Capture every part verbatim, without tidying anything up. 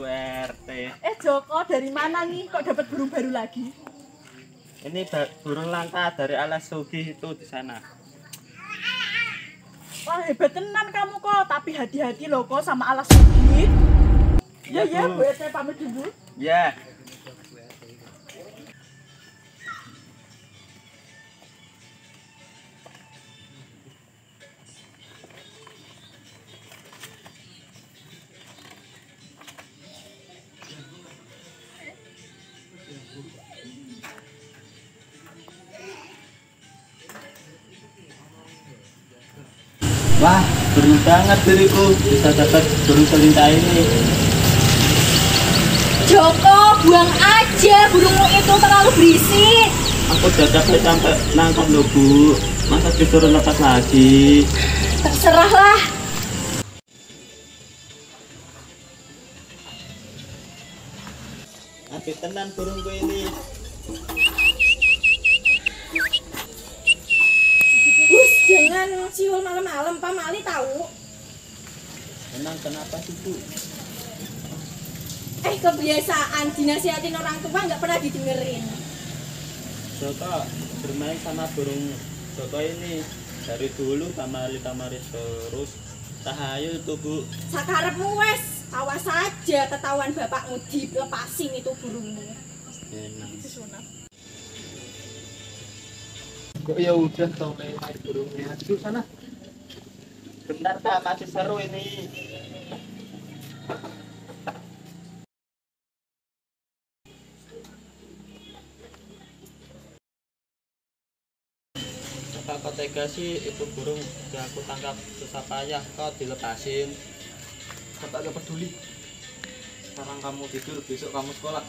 Bu R T. Eh Joko, dari mana nih kok dapat burung baru lagi? Ini burung langka dari alas Sugi itu di sana. Wah hebat tenan kamu kok, tapi hati-hati loh kok sama alas Sugi. Ya ya, Bu R T pamit dulu. Ya. Wah, beruntung banget diriku bisa dapat burung pelintah ini. Joko, buang aja burungmu itu terlalu berisik. Aku udah capek sampai nangkep loh Bu. Masa disuruh lepas lagi? Terserahlah. Tapi tenan burungku ini. Bus, jangan siul malam-malam, Pak Mali tahu. Tenang, kenapa sih Bu? Eh, kebiasaan dinasihatin orang tua nggak pernah didengerin. Joko bermain sama burung Joko ini dari dulu tamali tamaris terus tahayu itu Bu. Sakarepmu wes, awas saja ketahuan bapakmu dilepasin itu burungmu. Enak. Disunat. Kok ya udah tau main burungnya. Aduh sana. Bentar Kak, masih seru ini. Apa kau tega sih itu burung yang aku tangkap susah payah kau dilepasin? Bapak gak peduli. Sekarang kamu tidur, besok kamu sekolah.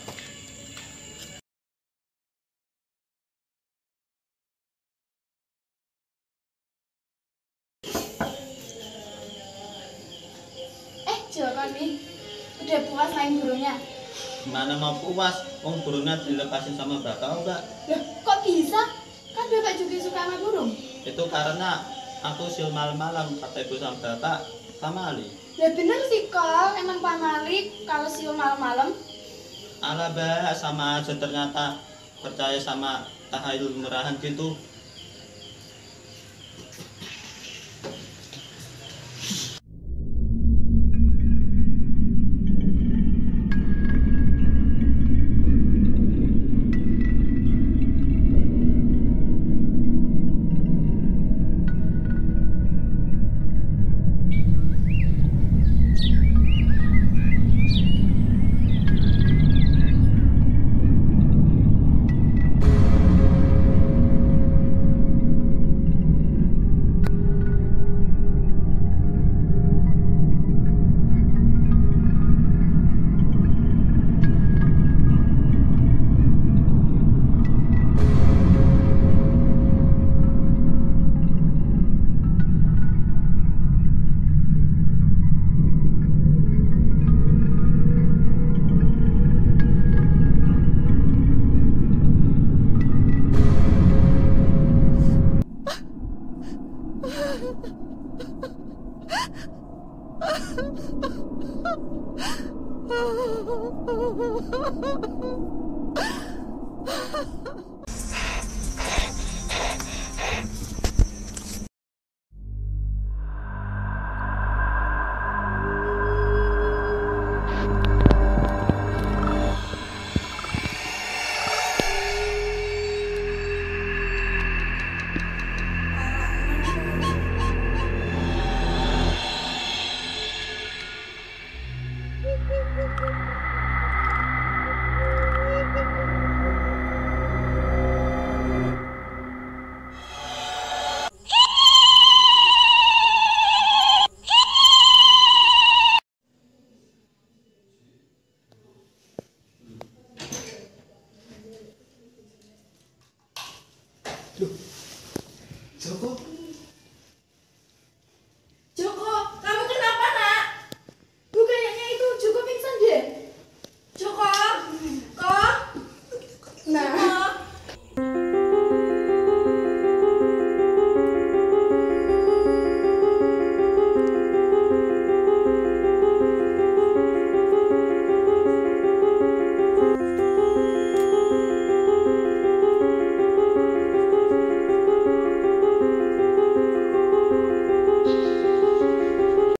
Eh, Joko nih, udah puas main burungnya? Gimana mau puas? Om burungnya dilepasin sama bapak enggak? Loh, kok bisa? Kan bapak juga suka sama burung. Itu karena aku siul malam-malam kata ibu sama bapak sama Ali. Ya bener sih kok, emang Pak Malik kalau siul malam-malam. Alah bah, sama aja ternyata percaya sama tahayul murahan gitu. Loh, Joko,